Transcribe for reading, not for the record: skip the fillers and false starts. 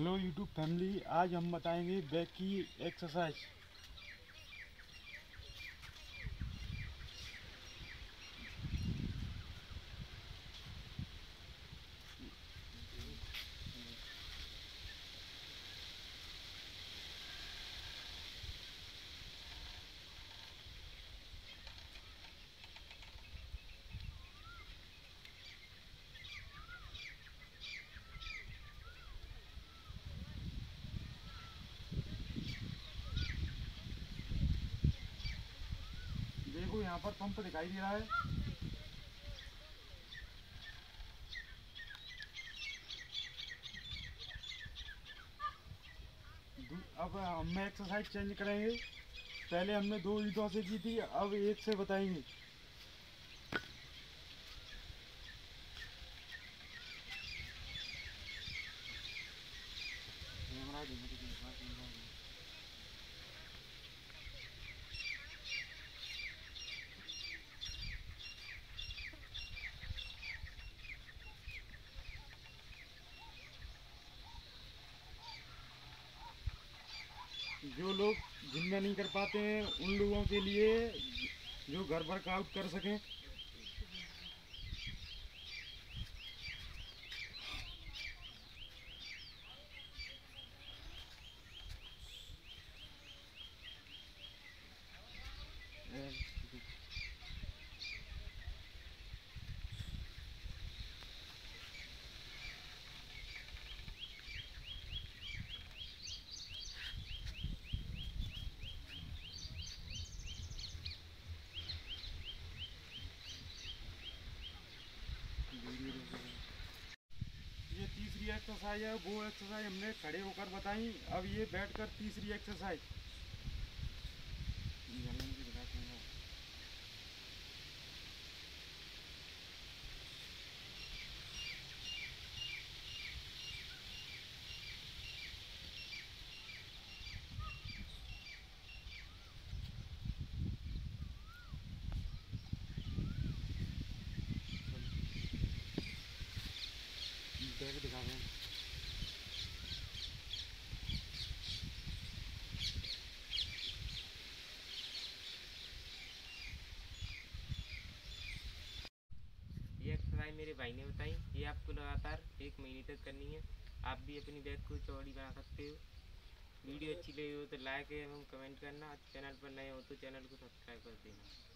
Hello YouTube family, आज हम बताएंगे बैक की एक्सरसाइज। देखो यहाँ पर पंप दिखाई दे रहा है। अब हम एक्सरसाइज चेंज करेंगे। पहले हमने 2 ईंटों से की थी, अब एक से बताएंगे। जो लोग जिम में नहीं कर पाते हैं उन लोगों के लिए जो घर वर्कआउट कर सकें। ये तीसरी एक्सरसाइज है। वो एक्सरसाइज हमने खड़े होकर बताई, अब ये बैठकर तीसरी एक्सरसाइज। दिखा रहे हैं। ये एक्सरसाइज मेरे भाई ने बताई। ये आपको लगातार 1 महीने तक करनी है। आप भी अपनी बैक को चौड़ी बना सकते हो। वीडियो अच्छी लगी हो तो लाइक एवं कमेंट करना। चैनल पर नए हो तो चैनल को सब्सक्राइब कर देना।